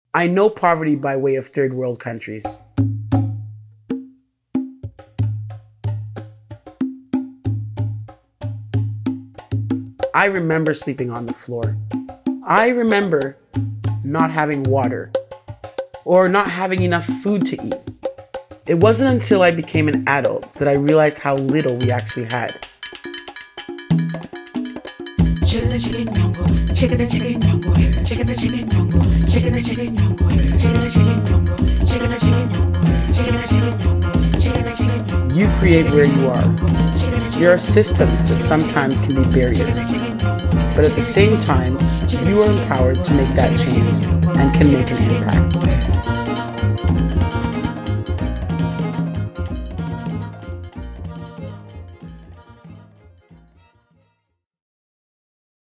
I know poverty by way of third world countries. I remember sleeping on the floor. I remember not having water or not having enough food to eat. It wasn't until I became an adult that I realized how little we actually had. You create where you are. There are systems that sometimes can be barriers, but at the same time, you are empowered to make that change and can make an impact.